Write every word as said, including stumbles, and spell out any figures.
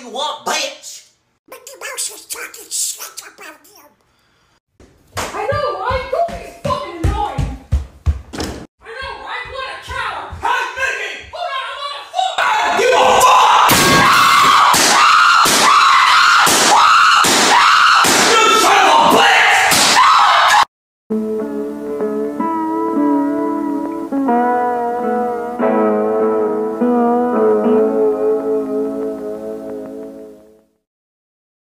you want, bitch! Mickey Mouse is talking shit about